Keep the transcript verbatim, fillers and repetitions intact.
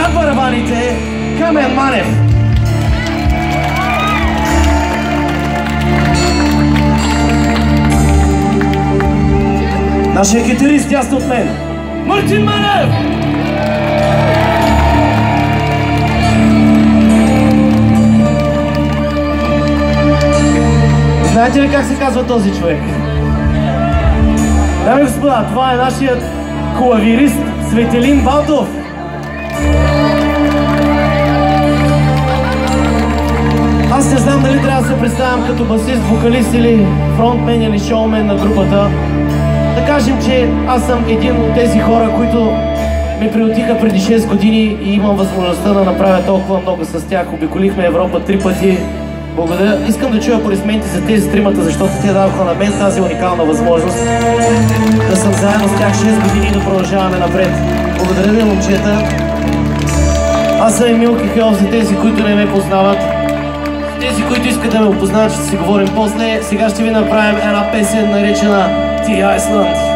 зад барабаните Камен Манев. Нашия китарист ясно от мен Мартин Манев. Знаете ли как се казва този човек? Дами и господа, това е нашият клавирист Светелин Балтов. Аз не знам дали трябва да се представям като басист, вокалист или фронтмен или шоумен на групата. Да кажем, че аз съм един от тези хора, които ме приютиха преди шест години и имам възможността да направя толкова много с тях. Обиколихме Европа три пъти. Благодаря. Искам да чуя аплодисменти за тези тримата, защото те дадоха на мен тази уникална възможност да съм заедно с тях шест години и да продължаваме напред. Благодаря ви, момчета. Аз съм Емил Кихел, за тези, които не ме познават. Тези, които искат да ме опознаят, ще си говорим после. Сега ще ви направим една песен, наречена Ти Айсланд.